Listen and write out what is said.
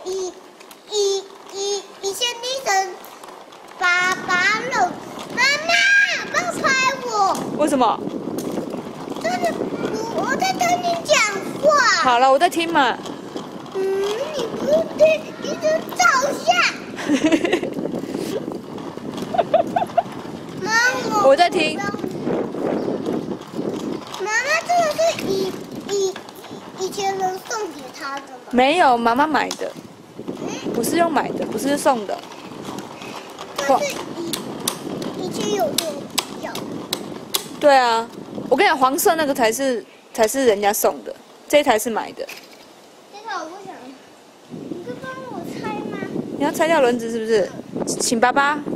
以前女生爸爸搂妈妈，不要拍我。 为什么？ 就是我在跟你讲话。 好了，我在听嘛。 你不听，你就照相。妈， 我在听。 妈妈，这个是以前人送给他的吗？ 没有，妈妈买的，不是用买的，不是送的。 但是以前有这种药。 对啊，我跟你讲，黄色那个才是人家送的，这一台是买的。 这个我不想，你可以帮我拆吗？ 你要拆掉轮子是不是？请爸爸